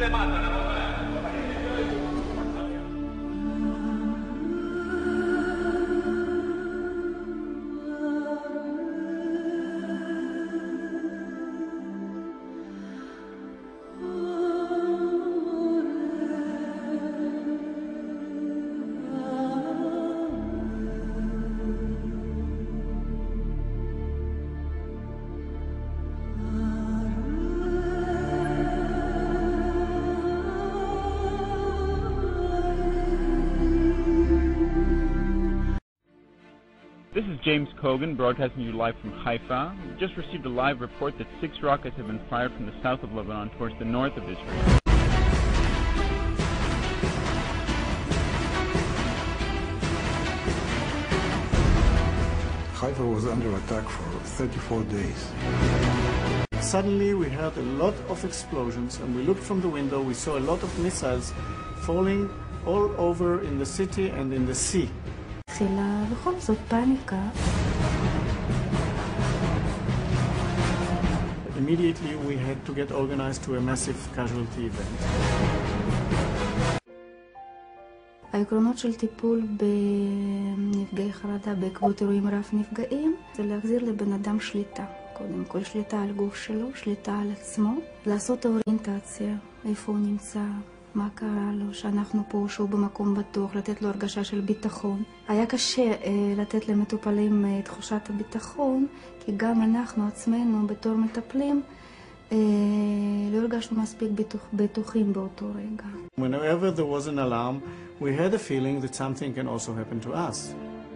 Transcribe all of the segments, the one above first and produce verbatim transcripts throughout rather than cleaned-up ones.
This is James Kogan, broadcasting you live from Haifa. We just received a live report that six rockets have been fired from the south of Lebanon towards the north of Israel. Haifa was under attack for thirty-four days. Suddenly we heard a lot of explosions, and we looked from the window, we saw a lot of missiles falling all over in the city and in the sea. התחילה בכל זאת פאניקה. Immediately we had to get organized to a massive casualty event. העקרונות של טיפול בנפגעי חרדה בעקבות אירועים רב נפגעים זה להחזיר לבן אדם שליטה. קודם כל שליטה על גוף שלו, שליטה על עצמו, לעשות אוריינטציה, איפה הוא נמצא, מה קרה לו, שאנחנו פה, שהוא במקום בטוח, לתת לו הרגשה של ביטחון. היה קשה אה, לתת למטופלים אה, תחושת הביטחון, כי גם אנחנו עצמנו בתור מטפלים אה, לא הרגשנו מספיק בטוח, בטוחים באותו רגע. Whenever there was an alarm, we had a feeling that something can also happen to us.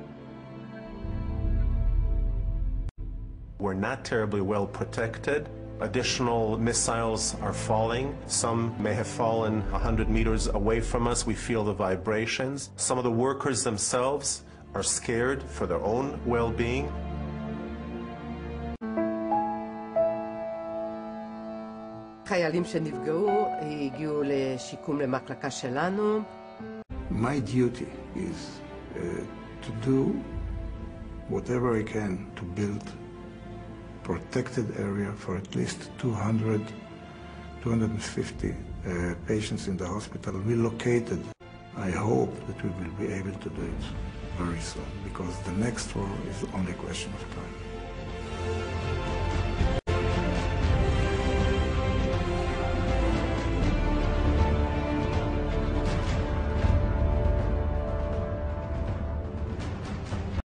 We're not terribly well protected. Additional missiles are falling. Some may have fallen one hundred meters away from us. We feel the vibrations. Some of the workers themselves are scared for their own well-being. חיילים שנפגעו הגיעו לשיקום למחלקה שלנו. My duty is uh, to do whatever I can to build protected area for at least two hundred, two hundred fifty uh, patients in the hospital relocated. I hope that we will be able to do it very soon, because the next war is only a question of time.